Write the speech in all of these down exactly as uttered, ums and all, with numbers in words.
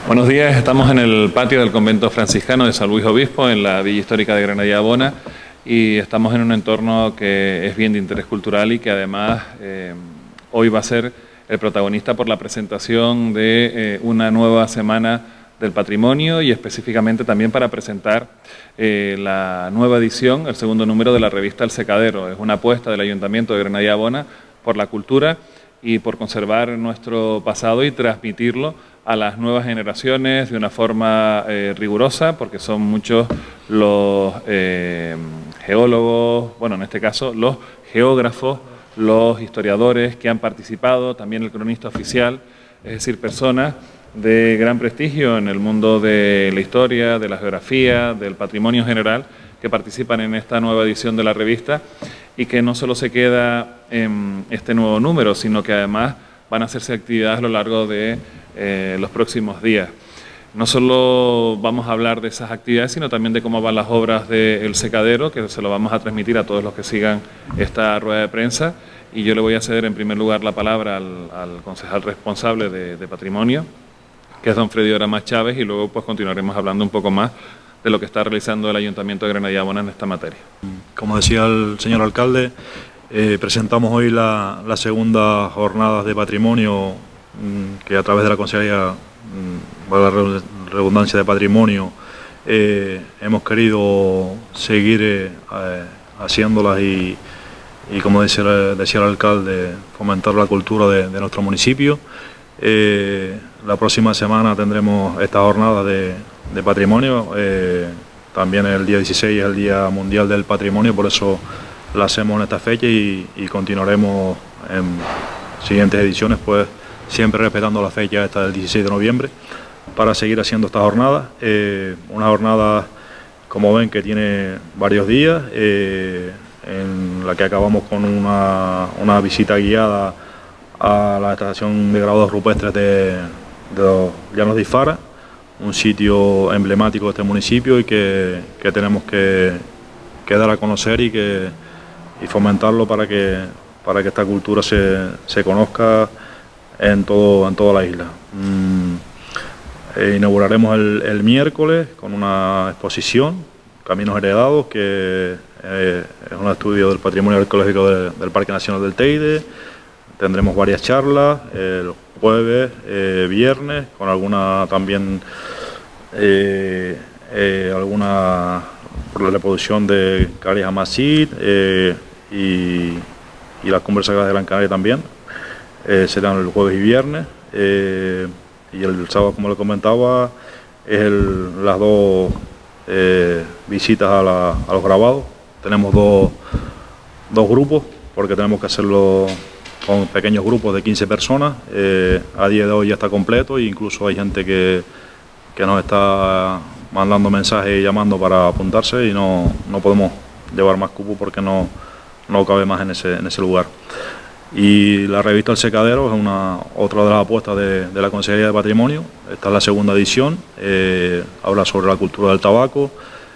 Buenos días, estamos en el patio del convento franciscano de San Luis Obispo, en la Villa Histórica de Granadilla Bona, y estamos en un entorno que es bien de interés cultural y que además eh, hoy va a ser el protagonista por la presentación de eh, una nueva semana del patrimonio y específicamente también para presentar eh, la nueva edición, el segundo número de la revista El Secadero. Es una apuesta del Ayuntamiento de Granadilla Bona por la cultura y por conservar nuestro pasado y transmitirlo a las nuevas generaciones de una forma eh, rigurosa, porque son muchos los eh, geólogos, bueno, en este caso los geógrafos, los historiadores que han participado, también el cronista oficial, es decir, personas de gran prestigio en el mundo de la historia, de la geografía, del patrimonio general, que participan en esta nueva edición de la revista y que no solo se queda en este nuevo número, sino que además van a hacerse actividades a lo largo de eh, los próximos días. No solo vamos a hablar de esas actividades, sino también de cómo van las obras de El Secadero, que se lo vamos a transmitir a todos los que sigan esta rueda de prensa. Y yo le voy a ceder en primer lugar la palabra al, al concejal responsable de, de Patrimonio, que es don Freddy Oramas Chávez, y luego pues continuaremos hablando un poco más de lo que está realizando el Ayuntamiento de Granadilla Bona en esta materia. Como decía el señor alcalde, eh, presentamos hoy la, la segunda jornada de patrimonio mmm, que a través de la Consejería, mmm, la redundancia de patrimonio, eh, hemos querido seguir eh, haciéndolas y, y como decía, decía el alcalde, fomentar la cultura de, de nuestro municipio. Eh, la próxima semana tendremos esta jornada de, de patrimonio, eh, también el día dieciséis es el Día Mundial del Patrimonio, por eso la hacemos en esta fecha y, y continuaremos en siguientes ediciones, pues siempre respetando la fecha esta del dieciséis de noviembre, para seguir haciendo esta jornada. Eh, una jornada, como ven, que tiene varios días, eh, en la que acabamos con una, una visita guiada a la estación de grabados rupestres de, de los Llanos de Ifara, un sitio emblemático de este municipio y que, que tenemos que, que dar a conocer y, que, y fomentarlo para que, para que esta cultura se, se conozca en, todo, en toda la isla. Mm, eh, inauguraremos el, el miércoles con una exposición, Caminos Heredados, que eh, es un estudio del patrimonio arqueológico de, del Parque Nacional del Teide. Tendremos varias charlas, el jueves, eh, viernes, con alguna también, eh, eh, alguna por la reproducción de Carias Amasid eh, y, y las conversas de Gran Canaria también, eh, serán el jueves y viernes, eh, y el sábado, como le comentaba, es el, las dos eh, visitas a, la, a los grabados. Tenemos dos, dos grupos, porque tenemos que hacerlo con pequeños grupos de quince personas. Eh, a día de hoy ya está completo e incluso hay gente que, que nos está mandando mensajes y llamando para apuntarse y no, no podemos llevar más cupo porque no, no cabe más en ese, en ese lugar. Y la revista El Secadero es una, otra de las apuestas de, de la Consejería de Patrimonio. Esta es la segunda edición, eh, habla sobre la cultura del tabaco.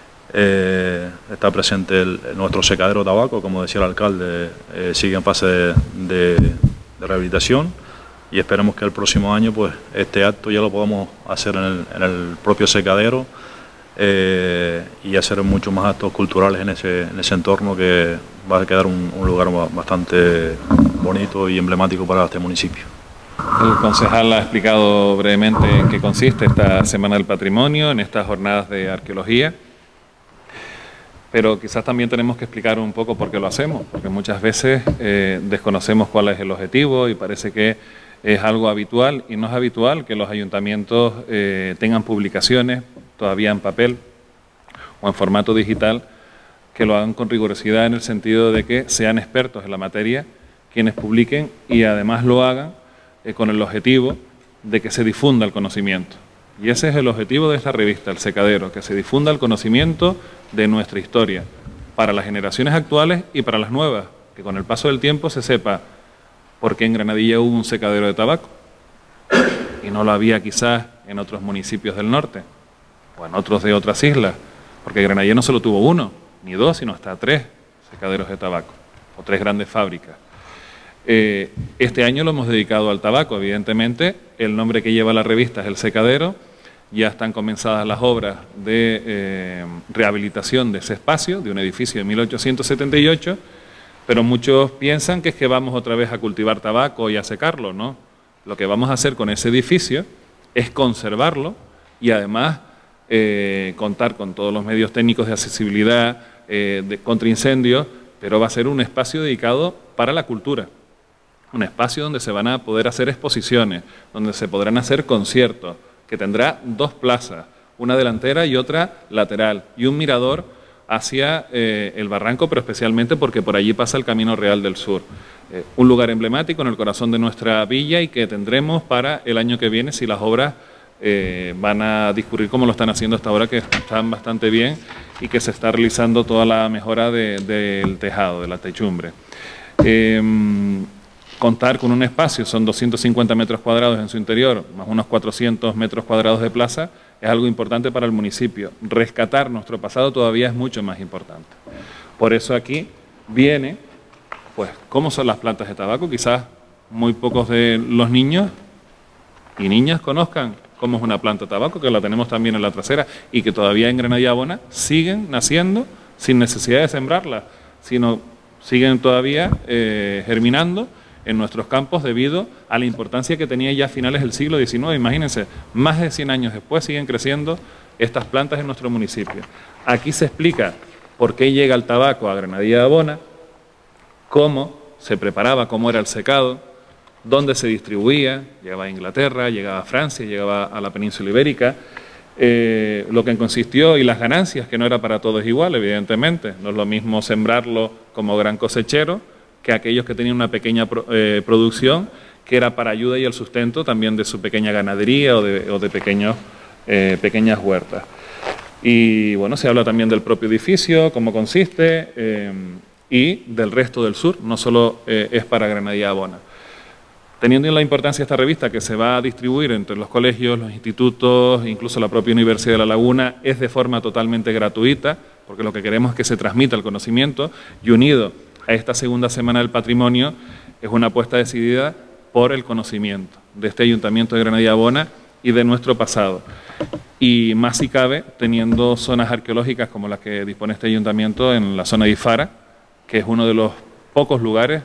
Eh, está presente el, nuestro secadero tabaco, como decía el alcalde, eh, sigue en fase de, de, de rehabilitación y esperemos que el próximo año pues este acto ya lo podamos hacer en el, en el propio secadero eh, y hacer muchos más actos culturales en ese, en ese entorno, que va a quedar un, un lugar bastante bonito y emblemático para este municipio. El concejal ha explicado brevemente en qué consiste esta Semana del Patrimonio, en estas jornadas de arqueología. Pero quizás también tenemos que explicar un poco por qué lo hacemos, porque muchas veces eh, desconocemos cuál es el objetivo y parece que es algo habitual, y no es habitual que los ayuntamientos eh, tengan publicaciones todavía en papel o en formato digital, que lo hagan con rigurosidad en el sentido de que sean expertos en la materia quienes publiquen y además lo hagan eh, con el objetivo de que se difunda el conocimiento. Y ese es el objetivo de esta revista, El Secadero, que se difunda el conocimiento de nuestra historia, para las generaciones actuales y para las nuevas, que con el paso del tiempo se sepa por qué en Granadilla hubo un secadero de tabaco y no lo había quizás en otros municipios del norte o en otros de otras islas, porque Granadilla no solo tuvo uno, ni dos, sino hasta tres secaderos de tabaco o tres grandes fábricas. Eh, este año lo hemos dedicado al tabaco, evidentemente. El nombre que lleva la revista es El Secadero, ya están comenzadas las obras de eh, rehabilitación de ese espacio, de un edificio de mil ochocientos setenta y ocho, pero muchos piensan que es que vamos otra vez a cultivar tabaco y a secarlo, ¿no? Lo que vamos a hacer con ese edificio es conservarlo y además eh, contar con todos los medios técnicos de accesibilidad, eh, de, contra incendios, pero va a ser un espacio dedicado para la cultura. Un espacio donde se van a poder hacer exposiciones, donde se podrán hacer conciertos, que tendrá dos plazas, una delantera y otra lateral, y un mirador hacia eh, el barranco, pero especialmente porque por allí pasa el Camino Real del Sur. Eh, un lugar emblemático en el corazón de nuestra villa y que tendremos para el año que viene si las obras eh, van a discurrir como lo están haciendo hasta ahora, que están bastante bien y que se está realizando toda la mejora de, del tejado, de la techumbre. Eh, Contar con un espacio, son doscientos cincuenta metros cuadrados en su interior, más unos cuatrocientos metros cuadrados de plaza, es algo importante para el municipio. Rescatar nuestro pasado todavía es mucho más importante. Por eso aquí viene, pues, cómo son las plantas de tabaco. Quizás muy pocos de los niños y niñas conozcan cómo es una planta de tabaco, que la tenemos también en la trasera y que todavía en Granadilla Abona siguen naciendo sin necesidad de sembrarla, sino siguen todavía eh, germinando en nuestros campos debido a la importancia que tenía ya a finales del siglo diecinueve. Imagínense, más de cien años después siguen creciendo estas plantas en nuestro municipio. Aquí se explica por qué llega el tabaco a Granadilla de Abona, cómo se preparaba, cómo era el secado, dónde se distribuía, llegaba a Inglaterra, llegaba a Francia, llegaba a la península ibérica, eh, lo que consistió y las ganancias, que no era para todos igual, evidentemente. No es lo mismo sembrarlo como gran cosechero que aquellos que tenían una pequeña pro, eh, producción que era para ayuda y el sustento también de su pequeña ganadería o de, o de pequeños, eh, pequeñas huertas. Y bueno, se habla también del propio edificio, cómo consiste, eh, y del resto del sur, no solo eh, es para Granadilla Abona. Teniendo en la importancia de esta revista, que se va a distribuir entre los colegios, los institutos, incluso la propia Universidad de La Laguna, es de forma totalmente gratuita, porque lo que queremos es que se transmita el conocimiento, y unido a esta segunda Semana del Patrimonio, es una apuesta decidida por el conocimiento de este Ayuntamiento de Granadilla Abona y de nuestro pasado. Y más si cabe, teniendo zonas arqueológicas como las que dispone este Ayuntamiento en la zona de Ifara, que es uno de los pocos lugares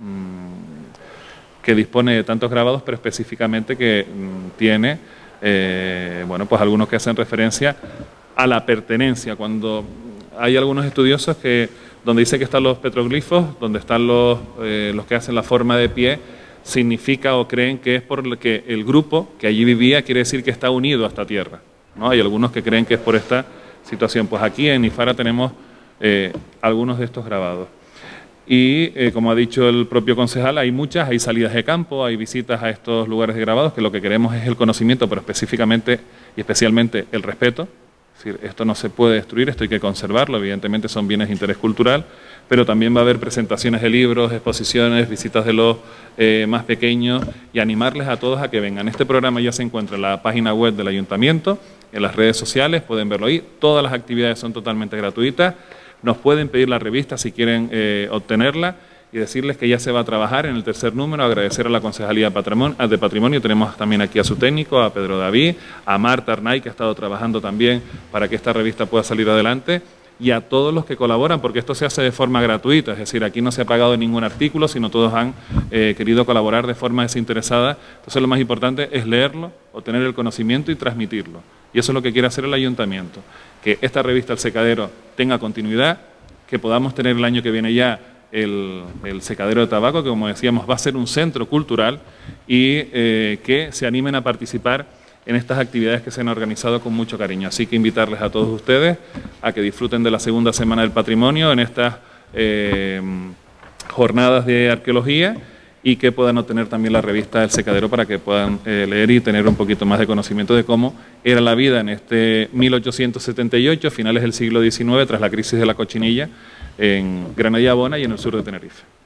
mmm, que dispone de tantos grabados, pero específicamente que mmm, tiene eh, bueno, pues algunos que hacen referencia a la pertenencia. Cuando hay algunos estudiosos que donde dice que están los petroglifos, donde están los, eh, los que hacen la forma de pie, significa o creen que es por que el grupo que allí vivía quiere decir que está unido a esta tierra, ¿no? Hay algunos que creen que es por esta situación. Pues aquí en Ifara tenemos eh, algunos de estos grabados. Y eh, como ha dicho el propio concejal, hay muchas, hay salidas de campo, hay visitas a estos lugares de grabados, que lo que queremos es el conocimiento, pero específicamente y especialmente el respeto. Es decir, esto no se puede destruir, esto hay que conservarlo, evidentemente son bienes de interés cultural, pero también va a haber presentaciones de libros, exposiciones, visitas de los eh, más pequeños y animarles a todos a que vengan. Este programa ya se encuentra en la página web del Ayuntamiento, en las redes sociales, pueden verlo ahí, todas las actividades son totalmente gratuitas, nos pueden pedir la revista si quieren eh, obtenerla y decirles que ya se va a trabajar en el tercer número, agradecer a la Concejalía de Patrimonio, tenemos también aquí a su técnico, a Pedro David, a Marta Arnay, que ha estado trabajando también para que esta revista pueda salir adelante, y a todos los que colaboran, porque esto se hace de forma gratuita, es decir, aquí no se ha pagado ningún artículo, sino todos han eh, querido colaborar de forma desinteresada. Entonces lo más importante es leerlo, obtener el conocimiento y transmitirlo. Y eso es lo que quiere hacer el Ayuntamiento, que esta revista El Secadero tenga continuidad, que podamos tener el año que viene ya el, el secadero de tabaco, que como decíamos va a ser un centro cultural, y eh, que se animen a participar en estas actividades que se han organizado con mucho cariño. Así que invitarles a todos ustedes a que disfruten de la segunda Semana del Patrimonio en estas eh, jornadas de arqueología y que puedan obtener también la revista El Secadero para que puedan eh, leer y tener un poquito más de conocimiento de cómo era la vida en este mil ochocientos setenta y ocho, finales del siglo diecinueve, tras la crisis de la cochinilla en Granadilla Abona y en el sur de Tenerife.